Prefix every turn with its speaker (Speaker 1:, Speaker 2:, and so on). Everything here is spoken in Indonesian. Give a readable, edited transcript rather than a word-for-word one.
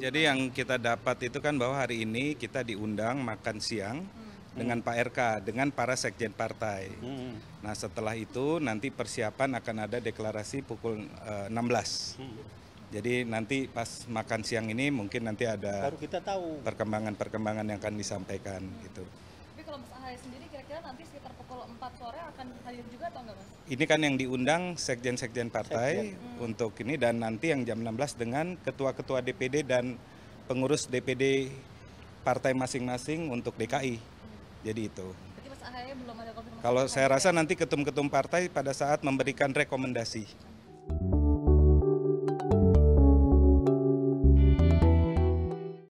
Speaker 1: Jadi yang kita dapat itu kan bahwa hari ini kita diundang makan siang dengan Pak RK, dengan para sekjen partai. Nah setelah itu nanti persiapan akan ada deklarasi pukul 16. Jadi nanti pas makan siang ini mungkin nanti ada
Speaker 2: Baru kita tahu
Speaker 1: perkembangan-perkembangan yang akan disampaikan gitu.
Speaker 3: Tapi kalau Mas Ahaye sendiri kira-kira nanti sekitar pukul 4 sore akan hadir juga atau enggak, Mas?
Speaker 1: Ini kan yang diundang sekjen-sekjen partai untuk ini, dan nanti yang jam 16 dengan ketua-ketua DPD dan pengurus DPD partai masing-masing untuk DKI. Jadi itu.
Speaker 3: Berarti Mas Ahaye belum ada konfirmasi?
Speaker 1: Kalau saya rasa nanti ketum-ketum partai pada saat memberikan rekomendasi.